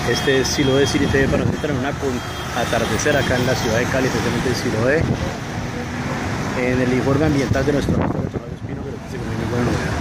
Este es Siloé City TV para nosotros en una atardecer acá en la ciudad de Cali, especialmente en Siloé. En el informe ambiental de nuestro pastor de Tornado Espino, pero que se comió muy buena novedad.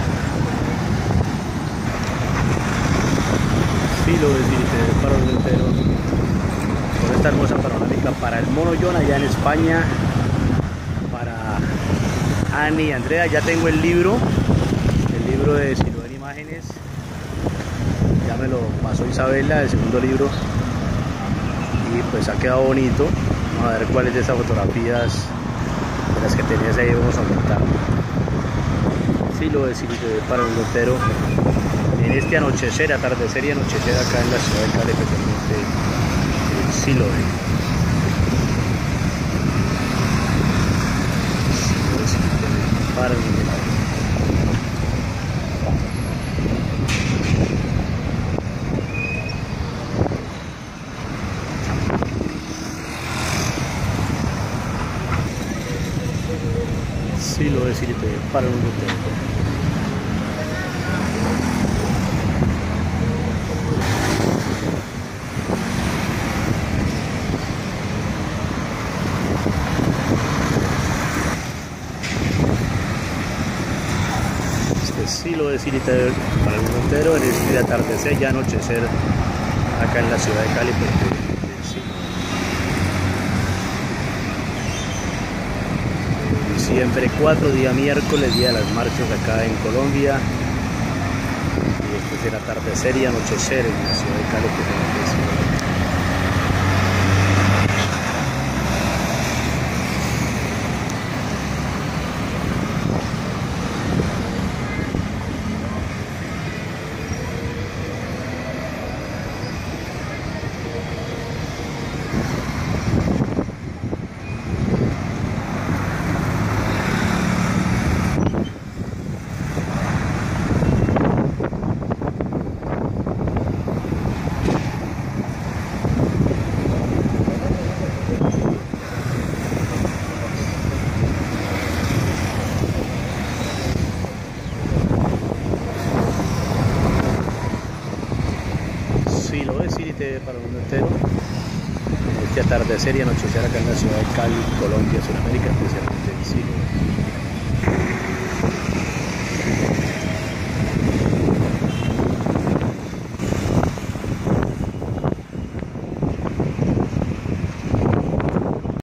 Siloé City TV para los enteros. Con esta hermosa panorámica para el Mono John allá en España. Para Ani y Andrea, ya tengo el libro de Siloé en imágenes. Ya me lo pasó Isabela, el segundo libro, y pues ha quedado bonito. Vamos a ver cuáles de esas fotografías de las que tenías ahí vamos a aumentar. Siloé City TV para un entero en este anochecer, atardecer y anochecer acá en la ciudad de Cali, especialmente en Siloé. Siloé City TV para un entero. Siloé City TV para un hotel. Este es Siloé City TV para el mundo entero en este atardecer y anochecer acá en la ciudad de Cali. Siempre 4, día miércoles, día de las marchas acá en Colombia. Y este es el atardecer y anochecer en la ciudad de Cali, que Siloé City TV para el mundo entero. Este atardecer y anochecer acá en la ciudad de Cali, Colombia, Sudamérica, especialmente en Siloé.